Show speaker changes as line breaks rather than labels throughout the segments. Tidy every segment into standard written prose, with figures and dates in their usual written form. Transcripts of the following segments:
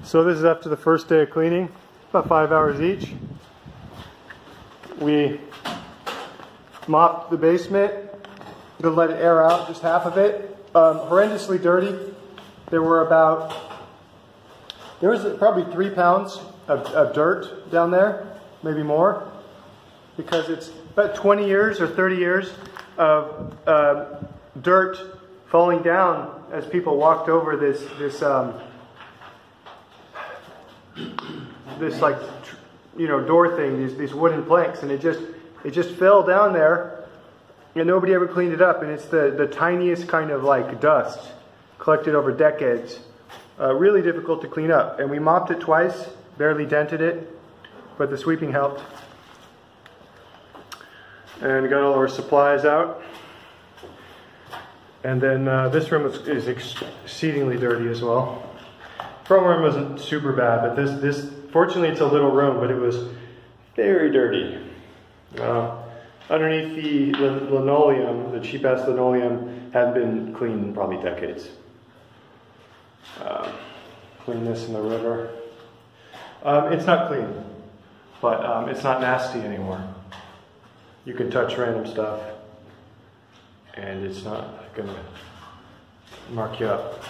So this is after the first day of cleaning, about 5 hours each. We mopped the basement, gonna let it air out, just half of it. Horrendously dirty. There was probably 3 pounds of dirt down there, maybe more, because it's about 20 years or 30 years of dirt falling down as people walked over this like, door thing, these wooden planks, and it just fell down there, and nobody ever cleaned it up. And it's the tiniest kind of like dust collected over decades. Really difficult to clean up. And we mopped it twice, barely dented it, but the sweeping helped. And got all our supplies out. And then this room is exceedingly dirty as well. Front room wasn't super bad, but this fortunately it's a little room, but it was very dirty. Underneath the linoleum, the cheap-ass linoleum, hadn't been cleaned in probably decades. Clean this in the river. It's not clean, but it's not nasty anymore. You can touch random stuff, and it's not gonna mark you up.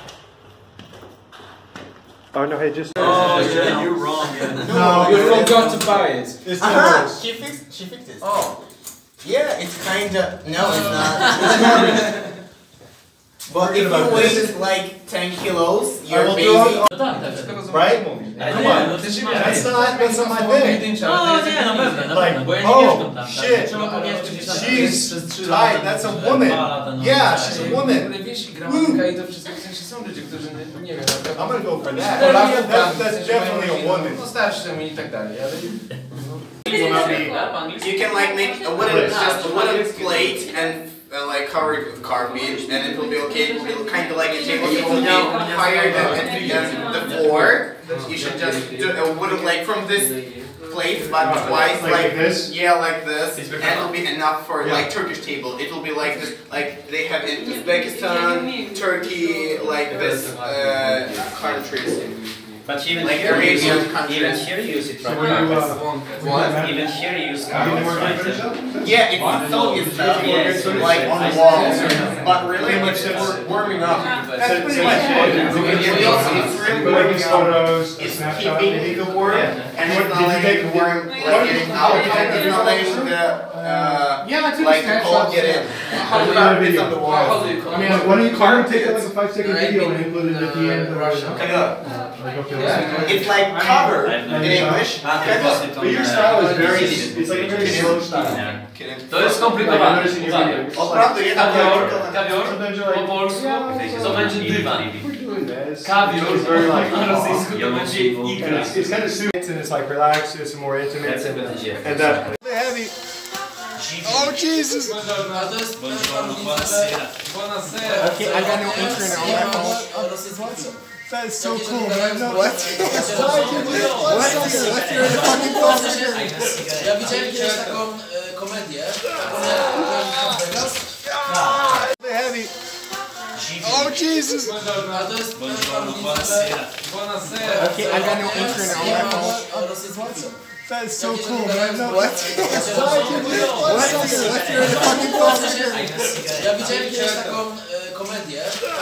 Oh no, hey, just...
Oh yeah, you're wrong, yeah.
No, you forgot to buy it.
It's
She fixed it.
Oh.
Yeah, it's kinda... No, it's not. But if you weigh like 10 kilos, your baby...
Right?
Come on, that's not my thing.
No, nie, na pewno, bo ja nie mieszkam tam.
Shit, she's tight, that's a woman. Yeah, she's a woman. I'm gonna go for that. That's definitely a woman.
You can like make a wooden plate and like cover it with cardboard, and it will be okay. It will be kind of like a table. It will be higher than the floor. You should just do a wooden like from this plate, but twice like
this.
Yeah, like this, and it will be enough for like Turkish table. It will be like this, like they have in Uzbekistan, Turkey, like this countries.
But even
like
here,
Arabian
even here you use it right?
What?
Even here you use carpet, right?
Yeah, it's Soviet stuff, like on the walls. But really, it's warming up. That's pretty much it. It's really warming up. It's keeping the warm, and it's not like warm, like getting out. It's not letting the like the cold get in. It's on the wall.
I mean, why don't you take like a 5-second video and include it at the end of the Russian?
It's like cover in English.
But your style is very, it's like a very slow style.
To jest skomplikowane. Kawior po polsku to będzie dywan. Kawior po rosyjsku to będzie ikra.
It's kind of soothing and it's like relaxed, it's more intimate and that.
Heavy. Oh Jesus!
Okay, I got no internet on my phone.
That is so cool, man. No,
What?
What's your fucking phone?
Ja widziałem kiedyś taką komedię.
Heavy. Oh Jesus!
Okay, I got no internet on my phone.
That is so cool, man. No,
What?
What's your fucking phone?
Ja widziałem kiedyś taką komedię.